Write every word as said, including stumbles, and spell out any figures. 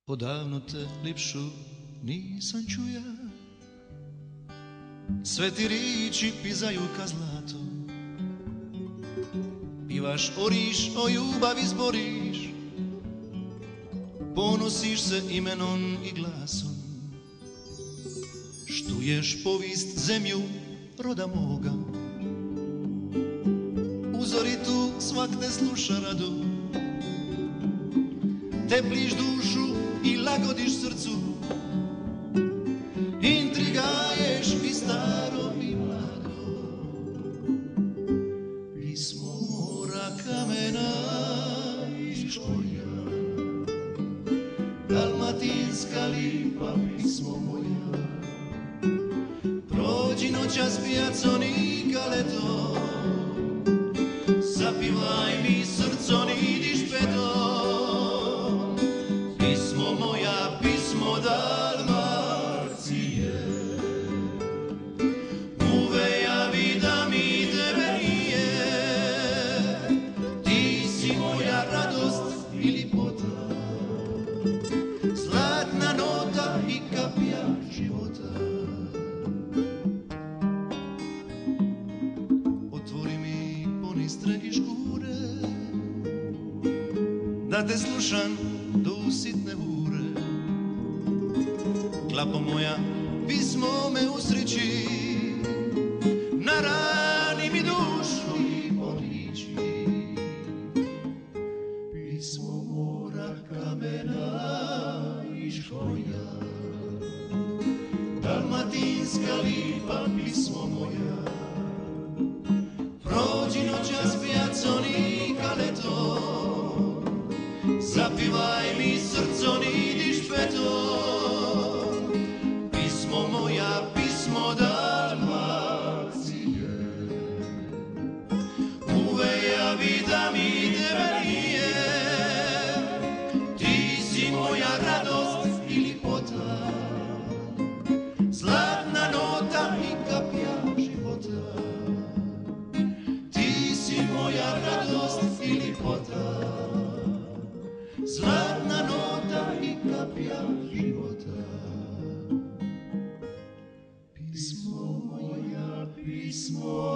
Odavno te lipšu nisam čuja, sve ti riči pizaju ka zlato. Pivaš oriš, o ljubavi zboriš, ponosiš se imenom i glasom. Štuješ povist zemlju roda moga, uzoritu svak te sluša rado. Tepliš dušu i lagodiš srcu, intrigaješ i staro i mlado. Pismo mora, kamena i škoja, dalmatinska lipa, pismo moja. Prođi noćas pijaconika leto, zapivaj mi srco, nidiš peto. Dalmacije, uvejavi da mi tebe nije, ti si moja radost i lipota, zlatna nota i kapija života. Otvori mi ponistre i škure, da te slušam do usitne ure. Klapo moja, pismo me usreći, na rani mi dušu i poliči. Pismo mora, kamena i škoja, dalmatinska lipa, pismo moja. Prođi noćas pijaconika leto, zapivaj mi srco, nidiš peto. Pismo moja, pismo Dalmacije, uvejavi da mi tebe nije, ti si moja radost i lipota, zlatna nota i kapija života. Ti si moja radost i lipota, zlatna nota i kapija života. Pismo moja, pismo